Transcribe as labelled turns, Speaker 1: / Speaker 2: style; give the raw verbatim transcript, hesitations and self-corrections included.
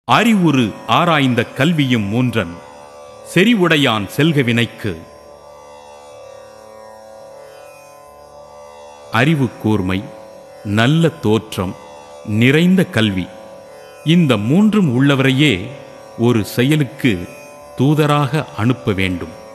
Speaker 1: அறிவுறு ஆராய்ந்த கல்வியும் மூன்றன் செறிவுடையான் செல்க வினைக்கு. அறிவு கூர்மை, நல்ல தோற்றம், நிறைந்த கல்வி, இந்த மூன்றும் உள்ளவரையே ஒரு செயலுக்கு தூதராக அனுப்ப வேண்டும்.